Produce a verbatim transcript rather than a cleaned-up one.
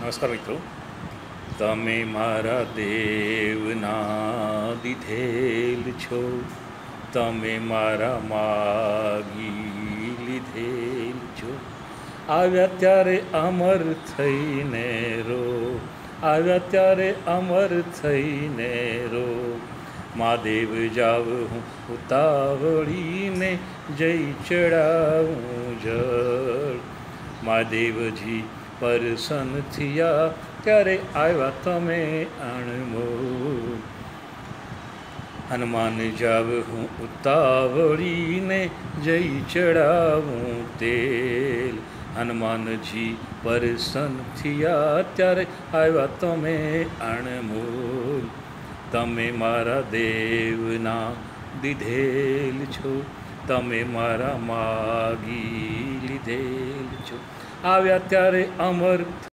નમસ્કાર મિત્રો. તમે મારા દેવના દીધેલ છો, તમે મારા માગી લીધેલ છો. આવ્યા ત્યારે અમર થઈને રો, આવ્યા ત્યારે અમર થઈને રો. મહાદેવ જાવ હું ઉતાવળીને જઈ ચડાવું જળ. મહાદેવજી પરસન થયા ત્યારે આવ્યા તમે અણમોલ. હનુમાન જાવ હું ઉતાવળીને જઈ ચડાવું તેલ. હનુમાનજી પરસન થયા ત્યારે આવ્યા તમે અણમોલ. તમે મારા દેવના દીધેલ છો, તમે મારા માગી લીધેલ છો. આવ્યા ત્યારે અમર